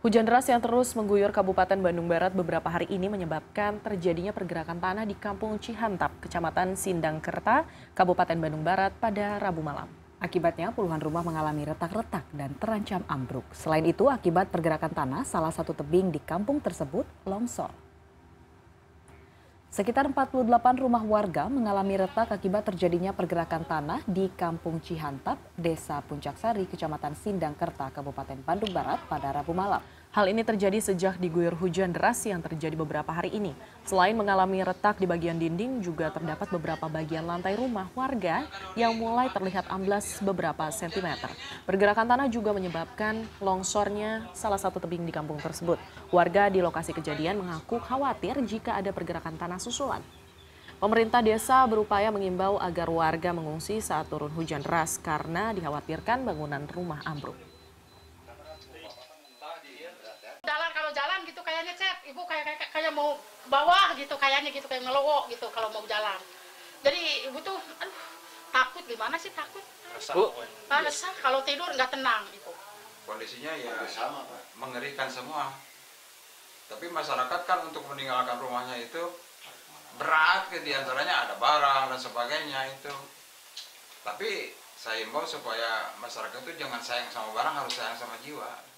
Hujan deras yang terus mengguyur Kabupaten Bandung Barat beberapa hari ini menyebabkan terjadinya pergerakan tanah di Kampung Cihantap, Kecamatan Sindangkerta, Kabupaten Bandung Barat pada Rabu malam. Akibatnya puluhan rumah mengalami retak-retak dan terancam ambruk. Selain itu, akibat pergerakan tanah, salah satu tebing di kampung tersebut longsor. Sekitar 48 rumah warga mengalami retak akibat terjadinya pergerakan tanah di Kampung Cihantap, Desa Puncak Sari, Kecamatan Sindangkerta, Kabupaten Bandung Barat pada Rabu malam. Hal ini terjadi sejak diguyur hujan deras yang terjadi beberapa hari ini. Selain mengalami retak di bagian dinding, juga terdapat beberapa bagian lantai rumah warga yang mulai terlihat amblas beberapa sentimeter. Pergerakan tanah juga menyebabkan longsornya salah satu tebing di kampung tersebut. Warga di lokasi kejadian mengaku khawatir jika ada pergerakan tanah susulan. Pemerintah desa berupaya mengimbau agar warga mengungsi saat turun hujan deras karena dikhawatirkan bangunan rumah ambruk. Kalau jalan gitu kayaknya ibu kayak mau bawah gitu kayaknya gitu kayak ngelowok gitu kalau mau jalan. Jadi ibu tuh takut gimana sih takut? Resah kalau tidur nggak tenang ibu. Kondisinya ya mengerikan semua. Tapi masyarakat kan untuk meninggalkan rumahnya itu berat, diantaranya ada barang dan sebagainya itu. Tapi saya himbau supaya masyarakat itu jangan sayang sama barang, harus sayang sama jiwa.